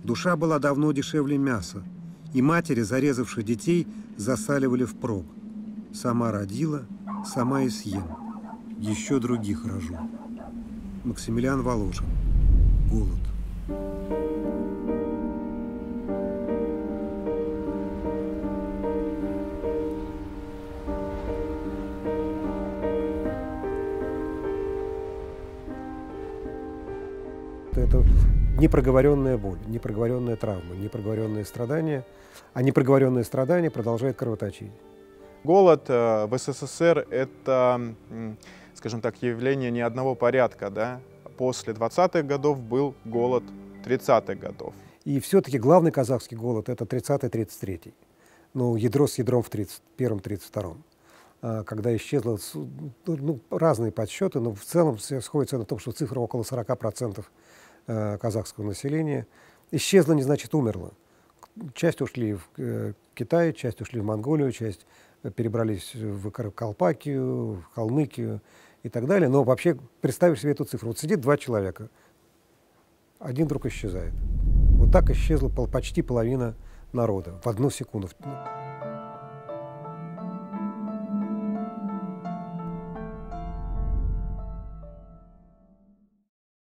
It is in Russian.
Душа была давно дешевле мяса, и матери, зарезавшие детей, засаливали впрок. Сама родила, сама и съем. Еще других рожу. Максимилиан Волошин. Голод. Это непроговоренная боль, непроговоренная травма, непроговоренные страдания, а непроговоренные страдания продолжают кровоточить. Голод в СССР – это, скажем так, явление не одного порядка. Да? После 20-х годов был голод 30-х годов. И все-таки главный казахский голод – это 30-33. Ну, ядро с ядром в 31-32. Когда исчезло, разные подсчеты, но в целом все сходятся на том, что цифра около 40% казахского населения. Исчезла не значит умерла. Часть ушли в Китай, часть ушли в Монголию, часть перебрались в Каракалпакию, в Калмыкию и так далее. Но вообще представишь себе эту цифру. Вот сидит два человека, один вдруг исчезает. Вот так исчезла почти половина народа в одну секунду.